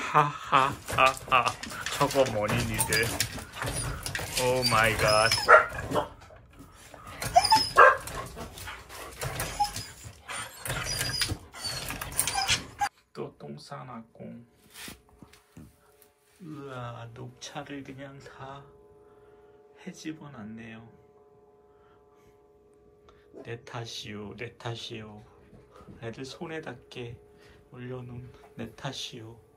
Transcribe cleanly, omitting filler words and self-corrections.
하하하하. 저거 뭐니 니들. 오 마이 갓. 또 똥 싸놨고. 으아, 녹차를 그냥 다 해집어 놨네요. 내 탓이요, 내 탓이요. 애들 손에 닿게 올려놓은 내 탓이요.